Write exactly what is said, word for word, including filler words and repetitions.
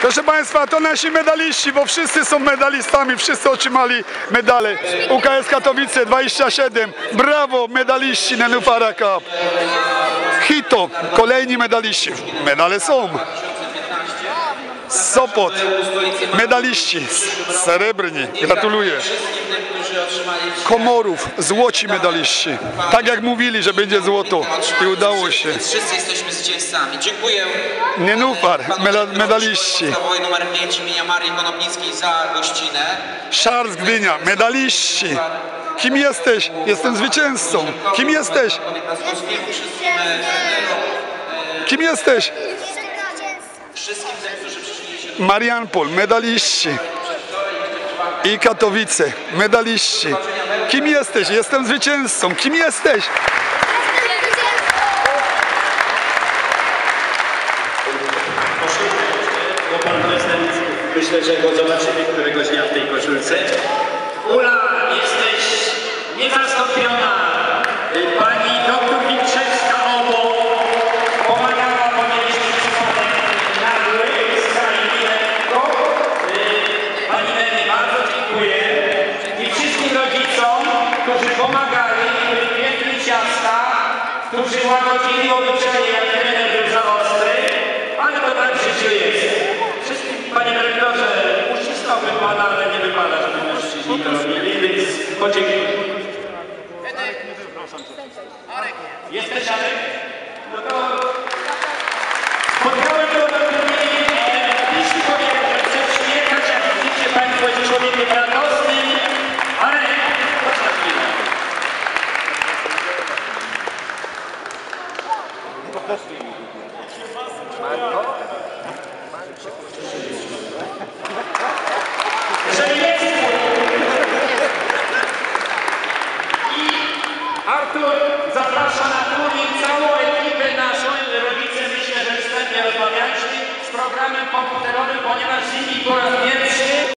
Proszę Państwa, to nasi medaliści, bo wszyscy są medalistami, wszyscy otrzymali medale. U K S Katowice dwadzieścia siedem, brawo medaliści Nenufara Cup. Hito, kolejni medaliści, medale są. Sopot, medaliści, srebrni, gratuluję. Komorów, złoci medaliści. Tak jak mówili, że będzie złoto i udało się. Wszyscy jesteśmy zwycięzcami. Dziękuję. Nenufar, medaliści. Numer pięć imienia Marii Konopnickiej za gościnę. Szars Gdynia, medaliści. Kim jesteś? Jestem zwycięzcą. Kim jesteś? Kim jesteś? Mariampol, medaliści. I Katowice, medaliści. Kim jesteś? Jestem zwycięzcą. Kim jesteś? Bo pan prezydent, myślę, że go zobaczymy któregoś dnia w tej koszulce. Ula, jesteś niezastąpiona. Pani doktor Wilczewska obok pomagała, bo mieliśmy przypadek nagły, skrajnie lekko. Pani Neny, bardzo dziękuję. I wszystkim rodzicom, którzy pomagali, byli piękni ciasta, którzy łagodzili obyczaje, jak trener był za ostry, ale to tak w życiu jest. Wszystkim, panie dyrektorze, uścisnąłbym pana, ale nie wypada, żeby mężczyźni to robili, więc podziękuję. Jesteś Arek? No to spotkałem go na turnieju, jeśli powiem, że chcę przyjechać, jak widzicie, państwo jest człowiekiem radosnym, ale chodź na chwilę. Że jest i Artur zaprasza na turniej całą ekipę naszą. Rodzice, myślę, że wstępnie rozmawialiśmy z programem komputerowym, ponieważ z nimi po raz